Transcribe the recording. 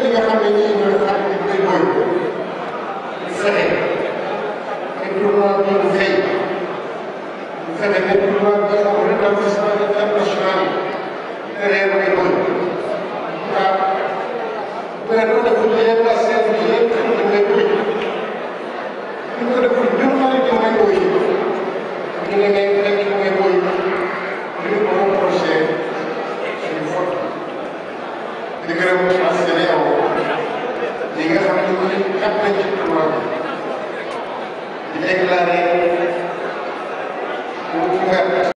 ñi nga xam ne ñii ñooy xam ne koy mooy fexe ay tournoi bi mu fay mu fexe ne tournoi bi am retentissement international yi réew mi mooy waaw bu leen ko deful yéen la seen yéen da ngay koy ñu ko deful tournoi bi mooy mooy ñu ne ngay fekk mooy mooy ñu ko projet suñu faute di gërëm CEDEAO yi nga xam ne ñu jàpp nañ ci tournoi bi di déclaré